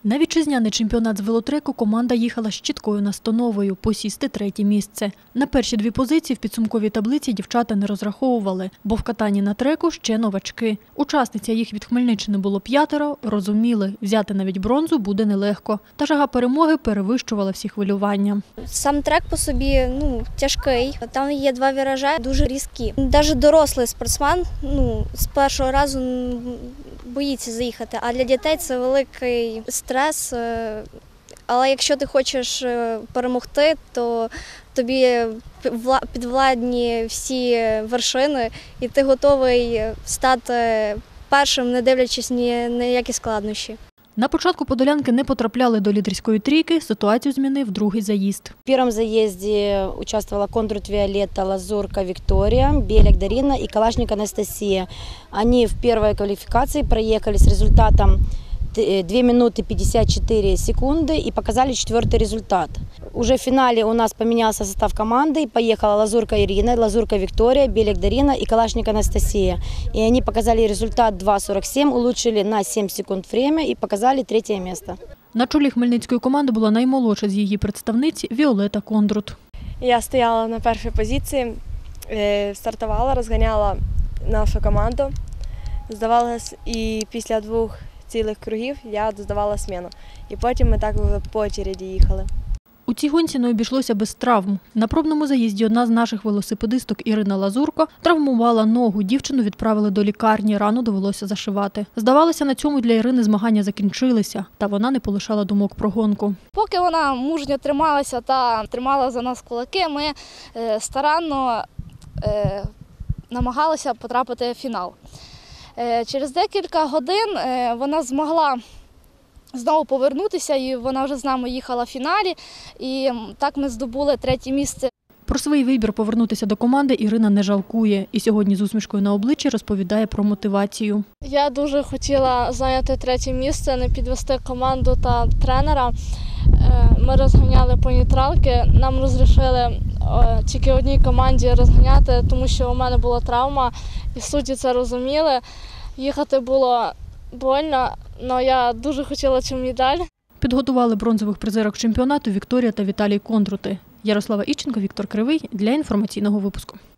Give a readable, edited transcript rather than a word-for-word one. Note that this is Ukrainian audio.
На вітчизняний чемпіонат з велотреку команда їхала з чіткою настановою – посісти третє місце. На перші дві позиції в підсумковій таблиці дівчата не розраховували, бо в катанні на треку ще новачки. Учасниця, їх від Хмельниччини було 5, розуміли – взяти навіть бронзу буде нелегко. Та жага перемоги перевищувала всі хвилювання. Сам трек по собі тяжкий. Там є 2 віражі, дуже різкі. Навіть дорослий спортсмен з першого разу боїться заїхати, а для дітей це великий стрес. Але якщо ти хочеш перемогти, то тобі підвладні всі вершини, і ти готовий стати першим, не дивлячись ні на які складнощі. На початку подолянки не потрапляли до лідерської трійки, ситуацію змінив другий заїзд. В первом заезде участвовала Кондрут Виолетта, Лазурка Виктория, Белик Дарина и Калашник Анастасия. Они в первой квалификации проехали с результатом 2 минуты 54 секунды и показали 4-й результат. Уже в финале у нас поменялся состав команды, поехала Лазурка Ирина, Лазурка Виктория, Белик Дарина и Калашник Анастасия. И они показали результат 2.47, улучшили на 7 секунд время и показали 3-е место. На чолі хмельницької команди була наймолодша з її представниць Віолетта Кондрут. Я стояла на першій позиції, стартувала, розганяла нашу команду, здавалось, і після 2 цілих кругів я здавала зміну. І потім ми так по очереді їхали. У цій гонці не обійшлося без травм. На пробному заїзді одна з наших велосипедисток Ірина Лазурко травмувала ногу. Дівчину відправили до лікарні, рану довелося зашивати. Здавалося, на цьому для Ірини змагання закінчилися, та вона не полишала думок про гонку. Поки вона мужньо трималася та тримала за нас кулаки, ми старанно намагалися потрапити в фінал. Через декілька годин вона змогла знову повернутися, і вона вже з нами їхала в фіналі, і так ми здобули 3-є місце. Про свій вибір повернутися до команди Ірина не жалкує. І сьогодні з усмішкою на обличчі розповідає про мотивацію. Я дуже хотіла зайняти 3-є місце, не підвести команду та тренера. Ми розганяли по нейтралки, нам розрішили тільки одній команді розганяти, тому що у мене була травма, і судді це розуміли. Їхати було больно, але я дуже хотіла цю медаль. Підготували бронзових призерок чемпіонату Вікторія та Віталій Кондрути. Ярослава Іченко, Віктор Кривий для інформаційного випуску.